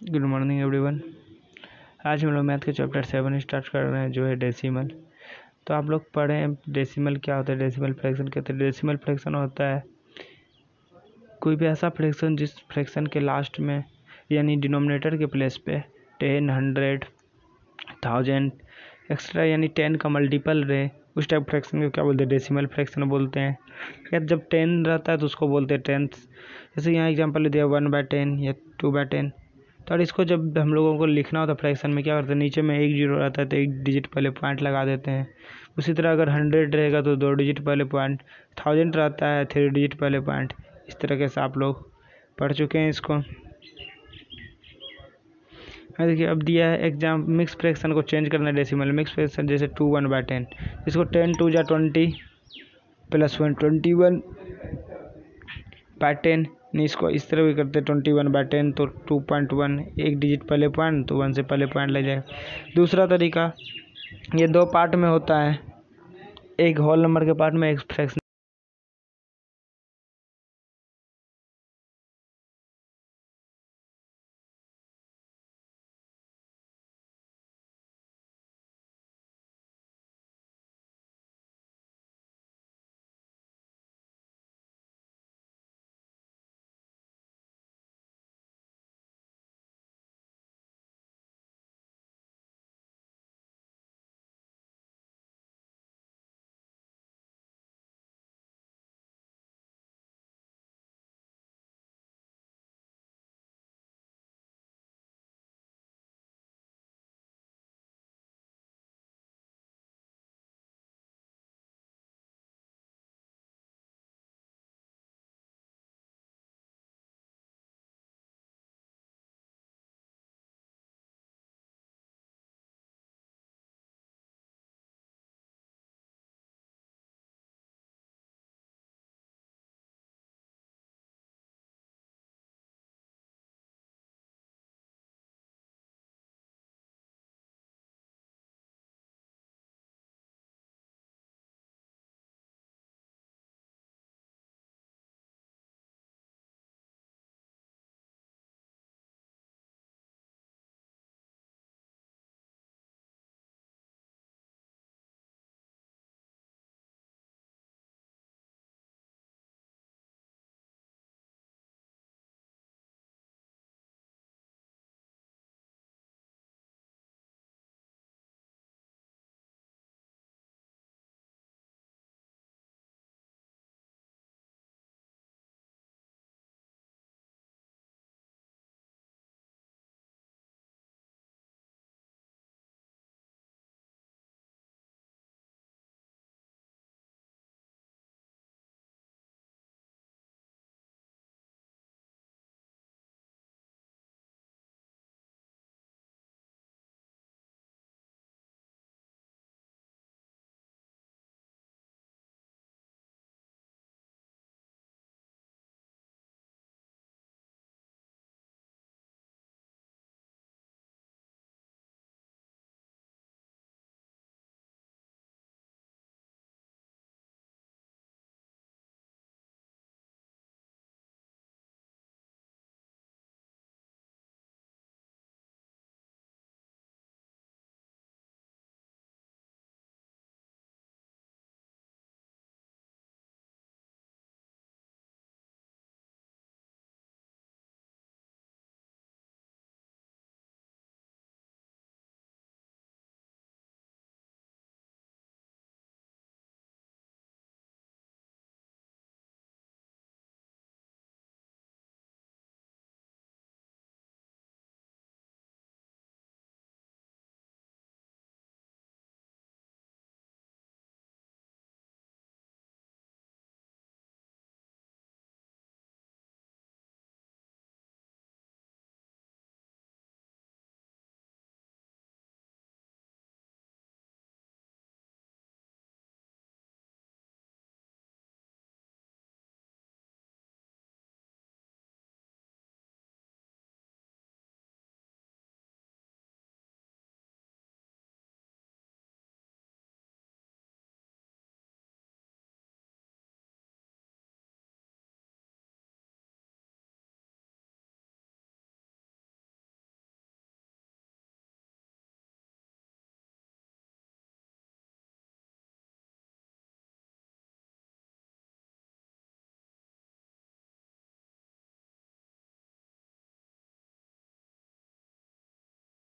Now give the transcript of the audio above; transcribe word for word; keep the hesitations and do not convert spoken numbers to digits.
Good morning everyone. आज हम लोग मैथ के चैप्टर सेवन स्टार्ट कर रहे हैं जो है डेसिमल। तो आप लोग पढ़ें डेसिमल क्या होता है, डेसिमल फ्रैक्शन कहते हैं। डेसिमल फ्रैक्शन होता है कोई भी ऐसा फ्रैक्शन जिस फ्रैक्शन के लास्ट में यानी डिनोमिनेटर के प्लेस पे टेन, हंड्रेड, थाउजेंड एक्स्ट्रा यानी टेन का मल्टीपल रहे, उस टाइप फ्रैक्शन को क्या बोलते हैं, डेसिमल फ्रैक्शन बोलते हैं। या जब टेन रहता है तो उसको बोलते हैं टेंथ। जैसे यहाँ एग्जांपल दिया वन बाय टेन या टू बाय टेन। तो और इसको जब हम लोगों को लिखना होता है फ्रैक्शन में क्या करते हैं, नीचे में एक जीरो रहता है तो एक डिजिट पहले पॉइंट लगा देते हैं। उसी तरह अगर हंड्रेड रहेगा तो दो डिजिट पहले पॉइंट, थाउजेंड रहता है थ्री डिजिट पहले पॉइंट। इस तरीके से आप लोग पढ़ चुके हैं इसको। देखिए अब दिया है एग्जाम मिक्स फ्रैक्शन को चेंज करना है डेसिमल। मिक्स फ्रैक्शन जैसे टू वन बाय टेन, इसको टेन टू जा twenty plus one twenty one by ten. इसको इस तरह भी करते हैं ट्वेंटी वन बाय टेन तो टू पॉइंट वन, एक डिजिट पहले पॉइंट तो वन से पहले पॉइंट लग जाएगा। दूसरा तरीका ये दो पार्ट में होता है, एक होल नंबर के पार्ट में एक फ्रैक्शन